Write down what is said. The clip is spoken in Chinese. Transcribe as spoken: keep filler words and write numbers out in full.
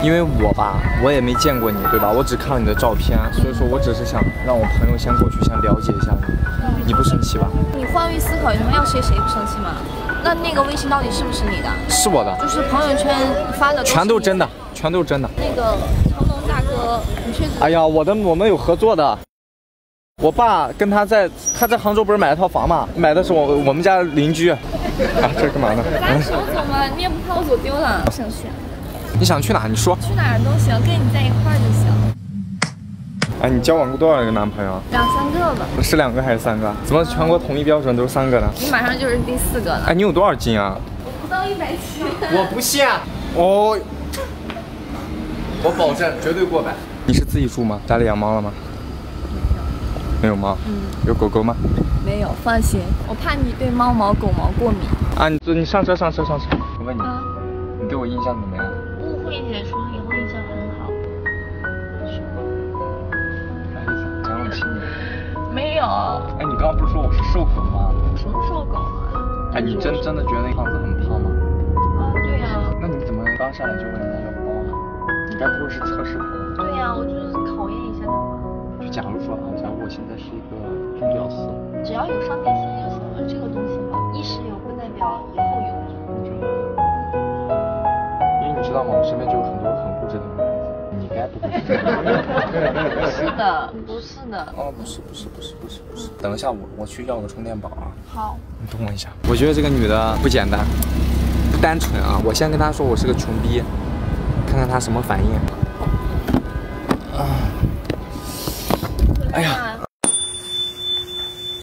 因为我吧，我也没见过你，对吧？我只看了你的照片，所以说我只是想让我朋友先过去，先了解一下你。你不生气吧？ 你换位思考一下，要谁谁不生气吗？那那个微信到底是不是你的？ 是我的， 就是朋友圈发的都全都真的，全都真的。 那个成龙大哥，你去。 哎呀，我的我们有合作的。我爸跟他在他在杭州不是买了套房嘛？买的是我我们家邻居。啊，这是干嘛呢？ 咱手走嘛，你也不怕我走丢了。我想去。 你想去哪？你说。 去哪儿都行，跟你在一块儿就行。 哎，你交往过多少个男朋友？ 两三个吧。 是两个还是三个？怎么全国统一标准都是三个呢？ 你马上就是第四个了。 哎，你有多少斤啊？ 我不到一百七。 我不信。哦，我保证绝对过百。你是自己住吗？家里养猫了吗？没有猫。嗯。有狗狗吗？ 没有，放心，我怕你对猫毛、狗毛过敏。 啊，你你上车上车上车。我问你， 啊、 你对我印象怎么样？ 误会解除以后印象很好。 啥意思？讲我亲你？ 没有。 哎，你刚刚不是说我是瘦狗吗？ 什么瘦狗啊？ 哎，你真真的觉得那胖子很胖吗？ 啊，对呀、啊。 那你怎么刚上来就问人家要包呢？你该不会是测试他的？ 对呀、啊，我就是考验一下他嘛。 就假如说啊，假如我现在是一个中屌丝， 只要有上进心就行了。这个东西嘛，一时有不代表以后有。 你觉得？因为你知道吗？我身边就有很多很固执的女孩子，你该不会是这样？ 不是的，不是的。 哦，不是不是不是不是不是。等一下我我去要个充电宝啊。 好。 你等我一下。我觉得这个女的不简单，不单纯啊。我先跟她说我是个穷逼，看看她什么反应。啊。哎呀，啊，